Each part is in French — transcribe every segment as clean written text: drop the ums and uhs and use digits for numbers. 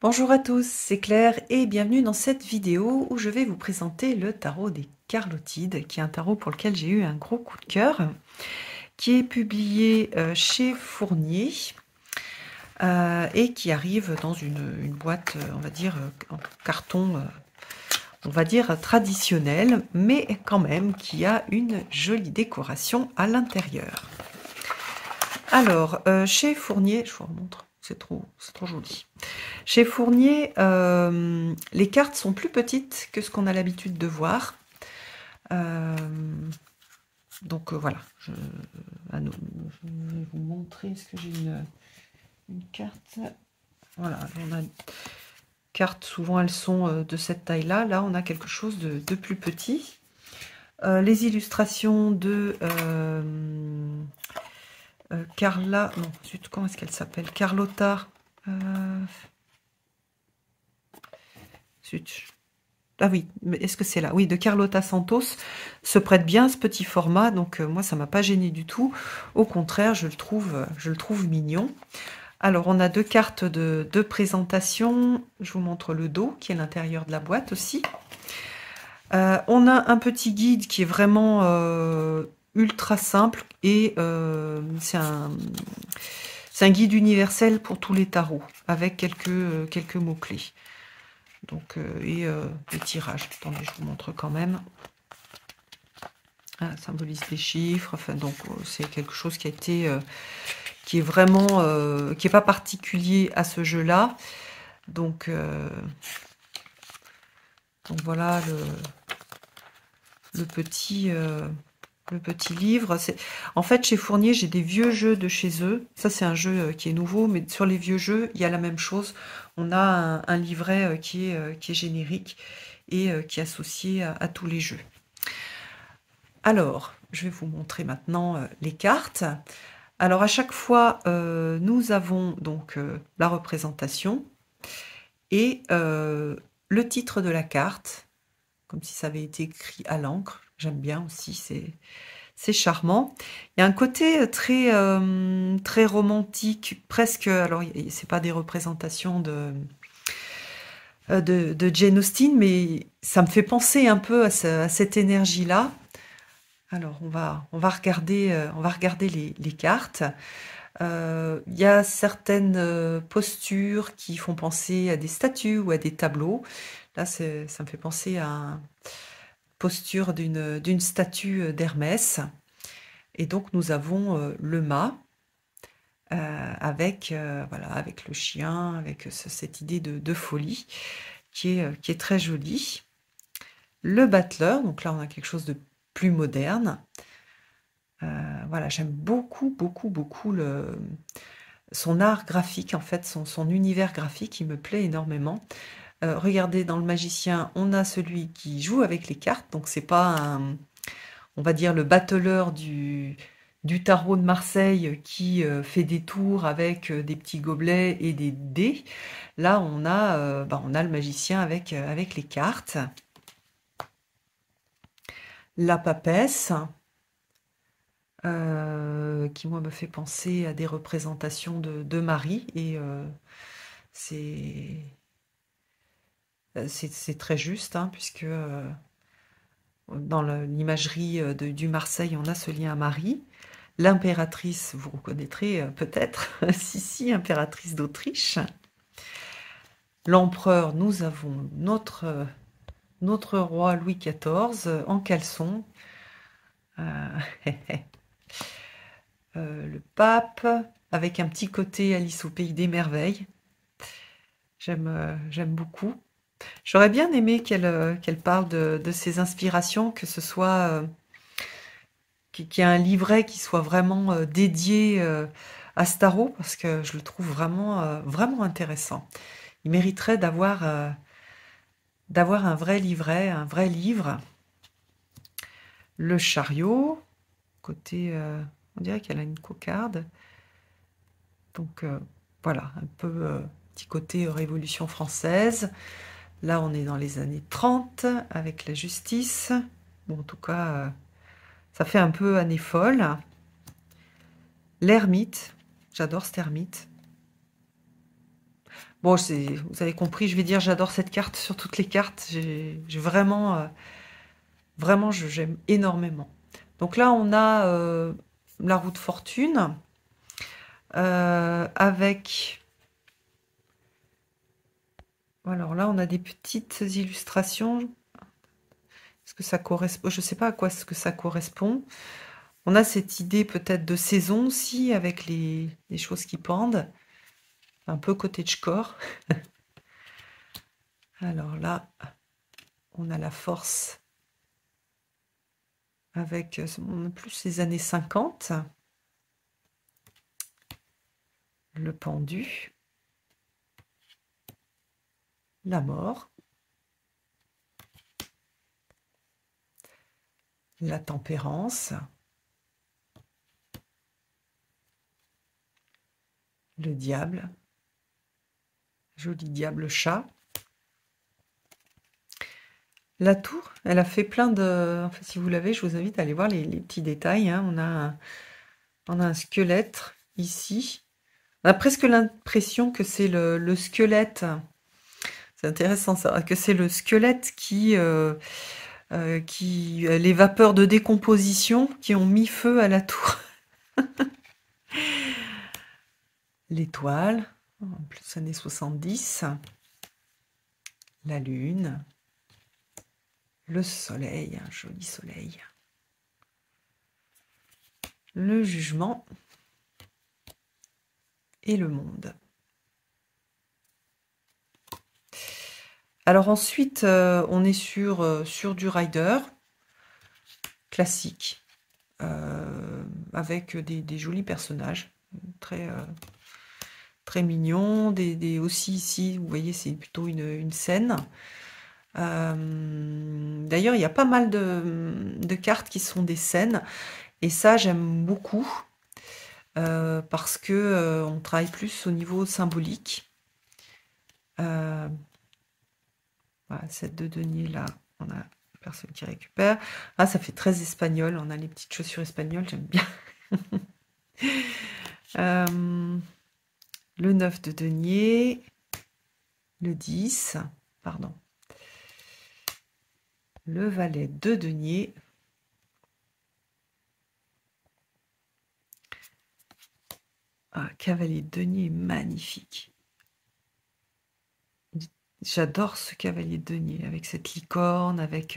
Bonjour à tous, c'est Claire et bienvenue dans cette vidéo où je vais vous présenter le tarot des Carlotides, qui est un tarot pour lequel j'ai eu un gros coup de cœur, qui est publié chez Fournier et qui arrive dans une boîte, on va dire, en carton, on va dire traditionnel, mais quand même qui a une jolie décoration à l'intérieur. Alors, chez Fournier, je vous remontre, c'est trop joli. Chez Fournier, les cartes sont plus petites que ce qu'on a l'habitude de voir. Donc voilà, je vais vous montrer, est-ce que j'ai une carte? Voilà, on a une carte, souvent elles sont de cette taille-là. Là, on a quelque chose de plus petit. Les illustrations de Carla, non, zut, comment est-ce qu'elle s'appelle? Carlotta. Zut. Ah oui, mais est-ce que c'est là? Oui, de Carlotta Santos se prête bien à ce petit format, donc moi ça m'a pas gêné du tout. Au contraire, je le trouve mignon. Alors on a deux cartes de présentation. Je vous montre le dos qui est l'intérieur de la boîte aussi. On a un petit guide qui est vraiment ultra simple et c'est un guide universel pour tous les tarots avec quelques mots-clés. Donc, des tirages. Attendez, je vous montre quand même. Ah, ça symbolise des chiffres. Enfin, donc, c'est quelque chose qui a été, qui est vraiment, qui est pas particulier à ce jeu-là. Donc voilà le petit livre. En fait, chez Fournier, j'ai des vieux jeux de chez eux. Ça, c'est un jeu qui est nouveau, mais sur les vieux jeux, il y a la même chose. On a un livret qui est générique et qui est associé à tous les jeux. Alors, je vais vous montrer maintenant les cartes. Alors, à chaque fois, nous avons donc la représentation et le titre de la carte, comme si ça avait été écrit à l'encre. J'aime bien aussi, c'est charmant. Il y a un côté très romantique, presque. Alors, c'est pas des représentations de Jane Austen, mais ça me fait penser un peu à cette énergie-là. Alors, on va regarder les cartes. Il y a certaines postures qui font penser à des statues ou à des tableaux. Là, ça me fait penser à une posture d'une statue d'Hermès. Et donc, nous avons le mât avec le chien, avec cette idée de folie qui est très jolie. Le battleur, donc là, on a quelque chose de plus moderne. Voilà, j'aime beaucoup son art graphique, en fait, son univers graphique, il me plaît énormément. Regardez, dans le magicien, on a celui qui joue avec les cartes, donc c'est pas on va dire, le battleur du tarot de Marseille qui fait des tours avec des petits gobelets et des dés. Là, on a le magicien avec les cartes. La papesse, qui, moi, me fait penser à des représentations de Marie. Et c'est très juste, hein, puisque dans l'imagerie du Marseille, on a ce lien à Marie. L'impératrice, vous reconnaîtrez peut-être, si, impératrice d'Autriche. L'empereur, nous avons notre roi Louis XIV en caleçon. Le pape, avec un petit côté Alice au pays des merveilles. J'aime beaucoup. J'aurais bien aimé qu'elle parle de ses inspirations, que ce soit qu'il y ait un livret qui soit vraiment dédié à ce tarot, parce que je le trouve vraiment intéressant. Il mériterait d'avoir un vrai livret, un vrai livre. Le chariot, côté, on dirait qu'elle a une cocarde. Donc voilà, un peu petit côté Révolution française. Là, on est dans les années 30 avec la justice. Bon, en tout cas, ça fait un peu année folle. L'ermite, j'adore cet ermite. Bon, vous avez compris, je vais dire j'adore cette carte sur toutes les cartes. J'ai vraiment, vraiment, j'aime énormément. Donc là, on a la roue de fortune avec... Alors là, on a des petites illustrations. Est-ce que ça correspond? Je ne sais pas à quoi est-ce que ça correspond. On a cette idée peut-être de saison aussi, avec les choses qui pendent. Un peu cottagecore. Alors là, on a la force avec plus les années 50. Le pendu. La mort. La tempérance. Le diable. Joli diable chat. La tour, elle a fait plein de... Enfin, si vous l'avez, je vous invite à aller voir les petits détails. Hein. On a un squelette ici. On a presque l'impression que c'est le squelette. C'est intéressant ça, que c'est le squelette les vapeurs de décomposition qui ont mis feu à la tour. L'étoile, en plus années 70. La lune. Le soleil, un joli soleil. Le jugement. Et le monde. Alors ensuite, on est sur du rider classique, avec des jolis personnages, très, très mignons. Aussi ici, vous voyez, c'est plutôt une scène. D'ailleurs, il y a pas mal de cartes qui sont des scènes, et ça, j'aime beaucoup, parce que on travaille plus au niveau symbolique. Voilà, cette de denier là, on a personne qui récupère. Ah, ça fait très espagnol, on a les petites chaussures espagnoles, j'aime bien. Le 9 de denier, le 10, pardon. Le valet de denier. Ah, cavalier de denier est magnifique. J'adore ce cavalier de denier, avec cette licorne, avec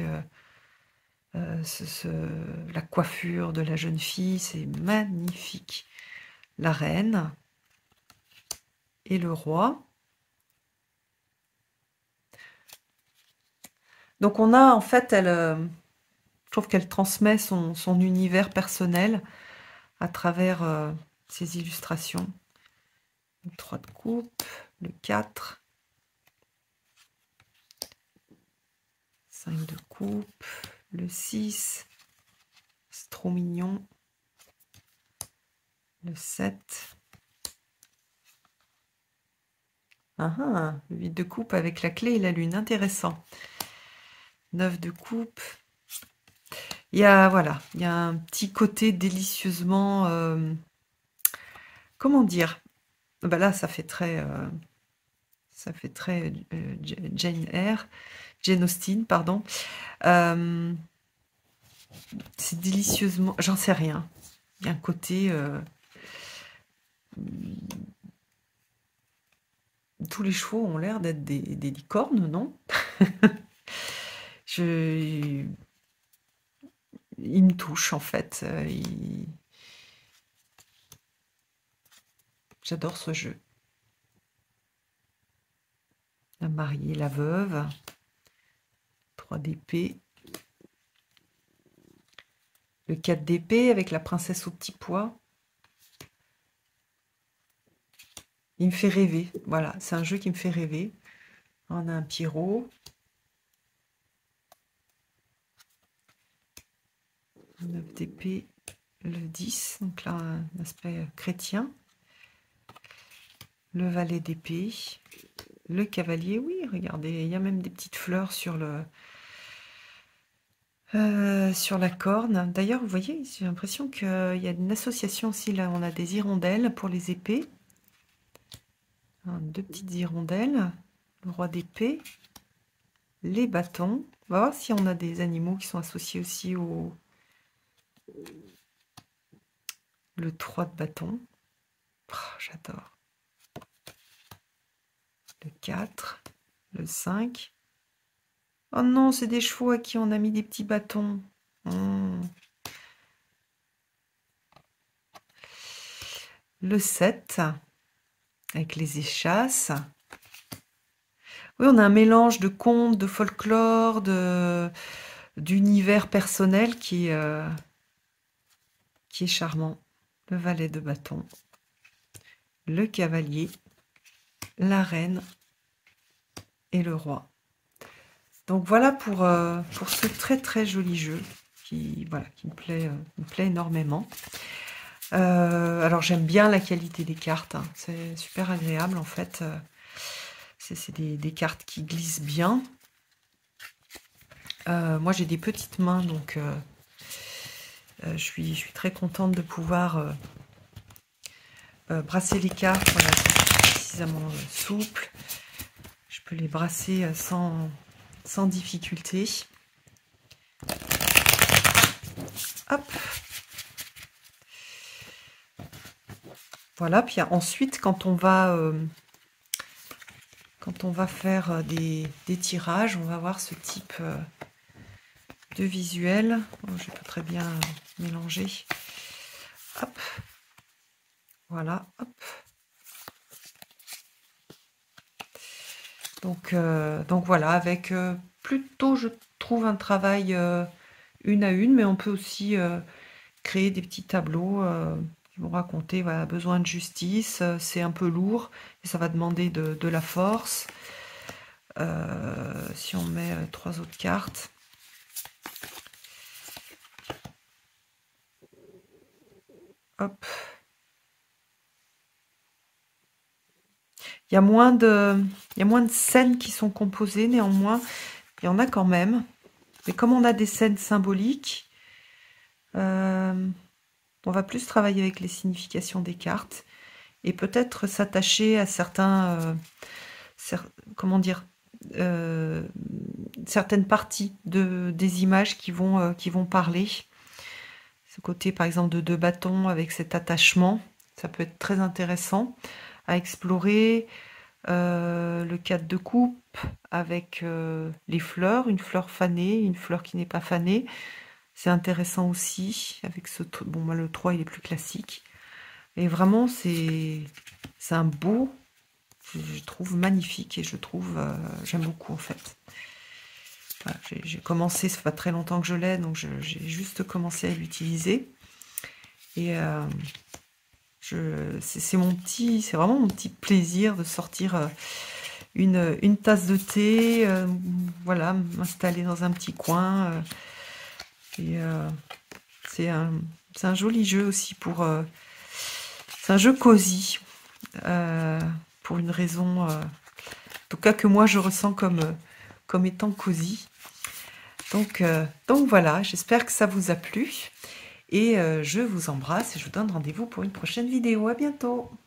la coiffure de la jeune fille, c'est magnifique. La reine et le roi. Donc on a en fait, je trouve qu'elle transmet son univers personnel à travers ses illustrations. Le 3 de coupe, le 4, 5 de coupe, le 6, c'est trop mignon, le 7, le 8 de coupe avec la clé et la lune, intéressant. 9 de coupe. Il y a, voilà, il y a un petit côté délicieusement... comment dire? Ben là, ça fait très Jane Austen, pardon. C'est délicieusement... J'en sais rien. Il y a un côté... tous les chevaux ont l'air d'être des licornes, non? Il me touche, en fait. J'adore ce jeu. La mariée, la veuve. 3 d'épée. Le 4 d'épée avec la princesse au petit pois. Il me fait rêver. Voilà, c'est un jeu qui me fait rêver. On a un Pierrot. 9 d'épée, le 10. Donc là, un aspect chrétien. Le valet d'épée. Le cavalier, oui, regardez, il y a même des petites fleurs sur la corne. D'ailleurs, vous voyez, j'ai l'impression qu'il y a une association aussi. Là, on a des hirondelles pour les épées. Deux petites hirondelles, le roi d'épée, les bâtons. On va voir si on a des animaux qui sont associés aussi au... Le 3 de bâton. Oh, j'adore. Le 4, le 5. Oh non, c'est des chevaux à qui on a mis des petits bâtons. Le 7, avec les échasses. Oui, on a un mélange de contes, de folklore, d'univers personnel qui est charmant. Le valet de bâton, le cavalier, la reine et le roi. Donc voilà pour ce très très joli jeu qui me plaît énormément. Alors j'aime bien la qualité des cartes, hein. C'est super agréable en fait. C'est des cartes qui glissent bien. Moi j'ai des petites mains, donc je suis très contente de pouvoir brasser les cartes. Voilà, c'est suffisamment souple. Je peux les brasser sans difficulté. Hop. Voilà, puis ensuite quand on va faire des tirages, on va avoir ce type de visuel. Oh, je peux très bien mélanger. Hop. Voilà, hop. Donc voilà, avec plutôt, je trouve, un travail une à une, mais on peut aussi créer des petits tableaux qui vont raconter, voilà, besoin de justice, c'est un peu lourd, et ça va demander de la force. Si on met 3 autres cartes. Hop. Il y a moins de scènes qui sont composées, néanmoins, il y en a quand même. Mais comme on a des scènes symboliques, on va plus travailler avec les significations des cartes et peut-être s'attacher à certains, comment dire, certaines parties des images qui vont parler. Ce côté, par exemple, de 2 bâtons avec cet attachement, ça peut être très intéressant à explorer. Le 4 de coupe avec les fleurs, une fleur fanée, une fleur qui n'est pas fanée. C'est intéressant aussi avec ce... Bon, moi, le 3, il est plus classique. Et vraiment, c'est un beau, je trouve magnifique et je trouve, j'aime beaucoup en fait. Voilà, j'ai commencé, ça fait pas très longtemps que je l'ai, donc j'ai juste commencé à l'utiliser. Et c'est vraiment mon petit plaisir de sortir une tasse de thé, voilà, m'installer dans un petit coin. C'est un joli jeu aussi c'est un jeu cosy, pour une raison, en tout cas que moi je ressens comme étant cosy. Donc voilà, j'espère que ça vous a plu. Et je vous embrasse et je vous donne rendez-vous pour une prochaine vidéo. À bientôt!